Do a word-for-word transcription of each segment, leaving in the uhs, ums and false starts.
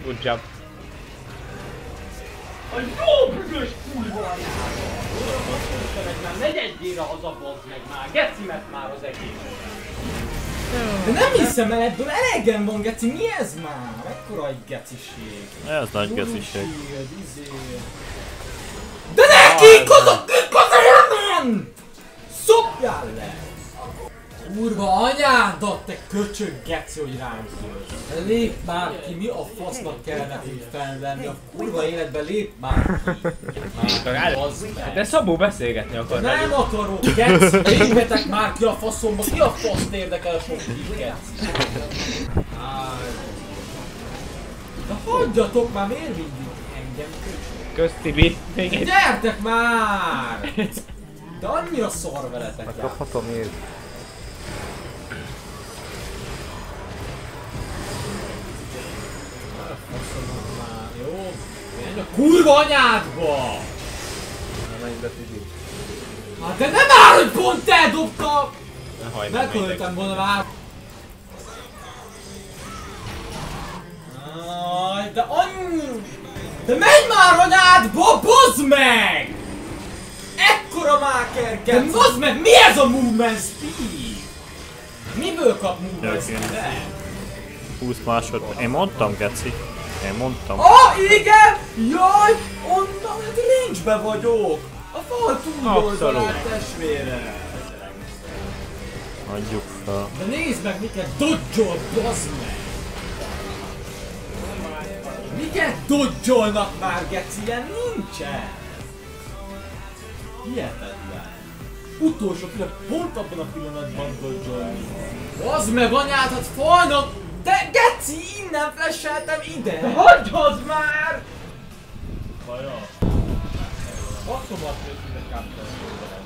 Good job. A jó büdös kurva anyád! Már negyedjére hazabozd meg már, gecimet már az egész. De nem hiszem el, ebből elegem van, geci, mi ez már? Mekkora egy geciség? Ez nagy geciség. De neki! Kozok! Kozok! Szopjál le! Kurva anyádat, te köcsög geci, hogy ránk jössz! Lép már ki, mi a fasznak kellene így fennvenni a kurva életben, lép már ki! Már, de Szabó beszélgetni akar. nem akarok, geci! Lépjetek már ki a faszomba, ki a faszt érdekel a sok hív, geci! De hagyjatok már, miért mindig engem köcsög? Kösz Tibi. Gyertek már! De annyira szar veletek rá. Megkaphatom én. Jó? Menj a kurva anyádba! Nem menj be, Tibi. Hát de nem áll, hogy pont te dobta! Ne hajj meg. Megöltem volna már. Aj, de annyi... De menj már anyádba, bozd meg! Ekkora máker kell! De bozd meg, mi ez a movement speed? Miből kap movement speed? húsz másodperc. Én mondtam, geci. Én mondtam. Ah, igen! Jaj! Onnan, hát range-be vagyok! A fal túloldalán, testvére! Adjuk fel. De nézd meg, miket dodge-ol, bazd meg! Miket dodge-olnak már, geci? Ilyen nincsen! Hihetetlen! Utolsó pillanat, pont abban a pillanatban dodge-olni. Bazd meg anyád, hát falnak! De geci, innen flasheltem ide! De hagyjad már! Vajon? Basszomat nőtt ide káptál.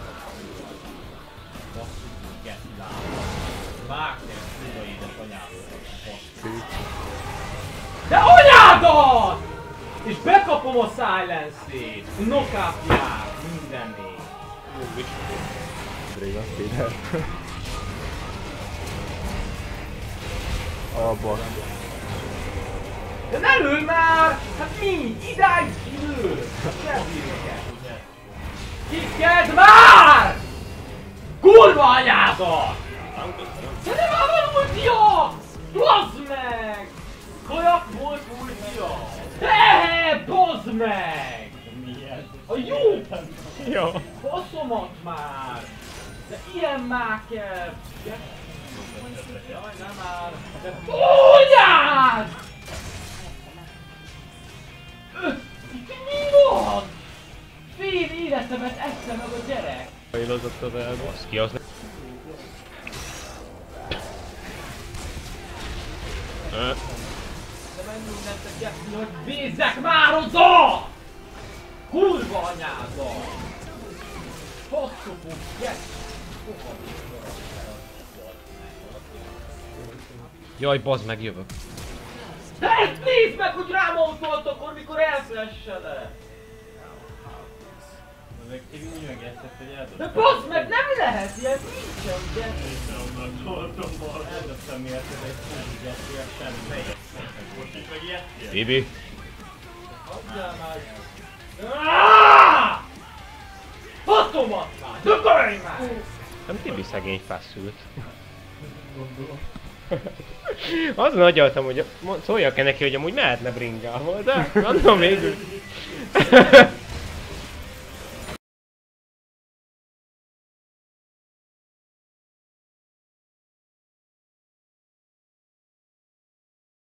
Basszuk, geci lába. Mákner, kurva édes anyádat. De anyádat! És bekapom a silence-ét, knock-upját, mindenét. Jó, mit? Dréga, Péter. Abba. De ne lőj már! Hát mi? Idáig kilő! Semmiket! Kiked már! Kurva anyádat! De nem már van ultia! Bazd meg! Kajak volt ultia! Hehe, bazd meg! Milyen? A jó! Jó. Baszomat már! De ilyen máker! Jaj, nem már! Anyád! Mi van? Fél életemet ette meg a gyerek! Hajlozott az elba. Az ki az ne... De menj mindent a geci, hogy bézzek már oda! Kurva anyáda! Faszopó, geci! Jaj, bazd meg, jövök. De ezt nézd meg, hogy rám autolt akkor, mikor elflesseled! De bazd meg, nem lehet ilyen, nincsen, ugye? Eldöbtem miért ez egy fúzsgeszél, semmi. Tibi. Adjál már! Aaaaaaah! Fatomat már! Dökölj már! Nem Tibi szegény feszült. Azon agyaltam, hogy szóljak-e neki, hogy amúgy mehetne bringával, de mondom végül.